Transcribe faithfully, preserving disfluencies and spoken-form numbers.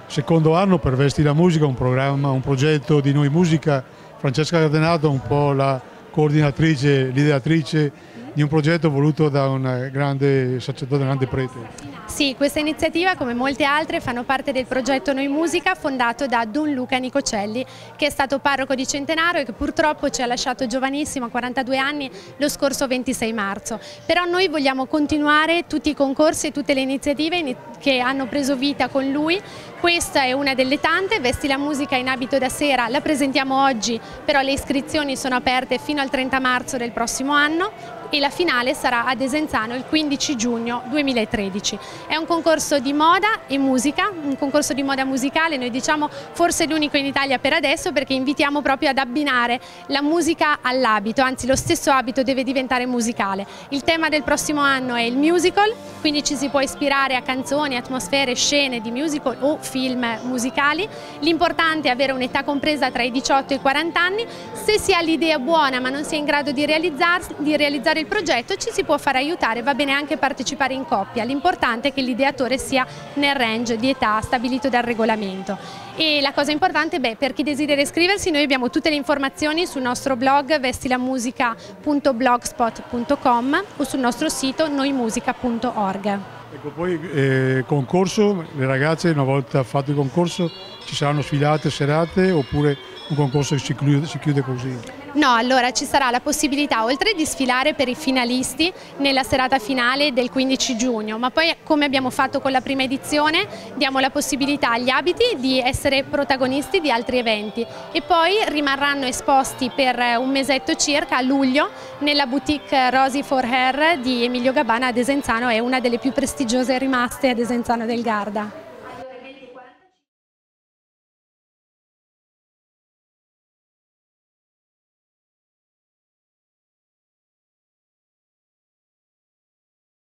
secondo anno per Vesti la Musica, un programma, un progetto di Noi Musica. Francesca Cadenato è un po' la coordinatrice, l'ideatrice di un progetto voluto da un grande sacerdote, un grande prete. Sì, questa iniziativa, come molte altre, fanno parte del progetto Noi Musica, fondato da Don Luca Nicocelli, che è stato parroco di Centenaro e che purtroppo ci ha lasciato giovanissimo, a quarantadue anni, lo scorso ventisei marzo. Però noi vogliamo continuare tutti i concorsi e tutte le iniziative che hanno preso vita con lui. Questa è una delle tante, Vesti la Musica in abito da sera, la presentiamo oggi, però le iscrizioni sono aperte fino al trenta marzo del prossimo anno e la finale sarà a Desenzano il quindici giugno duemilatredici. È un concorso di moda e musica, un concorso di moda musicale, noi diciamo forse l'unico in Italia per adesso, perché invitiamo proprio ad abbinare la musica all'abito, anzi lo stesso abito deve diventare musicale. Il tema del prossimo anno è il musical, quindi ci si può ispirare a canzoni, atmosfere, scene di musical o film musicali. L'importante è avere un'età compresa tra i diciotto e i quaranta anni. Se si ha l'idea buona ma non si è in grado di, di realizzare il progetto, ci si può fare aiutare, va bene anche partecipare in coppia. L'importante è che l'ideatore sia nel range di età stabilito dal regolamento. E la cosa importante, beh, per chi desidera iscriversi, noi abbiamo tutte le informazioni sul nostro blog vestilamusica punto blogspot punto com o sul nostro sito noimusica punto org. Ecco, poi eh, concorso, le ragazze una volta fatto il concorso ci saranno sfilate, serate, oppure un concorso che si chiude, si chiude così? No, allora ci sarà la possibilità, oltre di sfilare per i finalisti nella serata finale del quindici giugno, ma poi, come abbiamo fatto con la prima edizione, diamo la possibilità agli abiti di essere protagonisti di altri eventi e poi rimarranno esposti per un mesetto circa a luglio nella boutique Rosy for Hair di Emilio Gabbana a Desenzano, è una delle più prestigiose rimaste a Desenzano del Garda.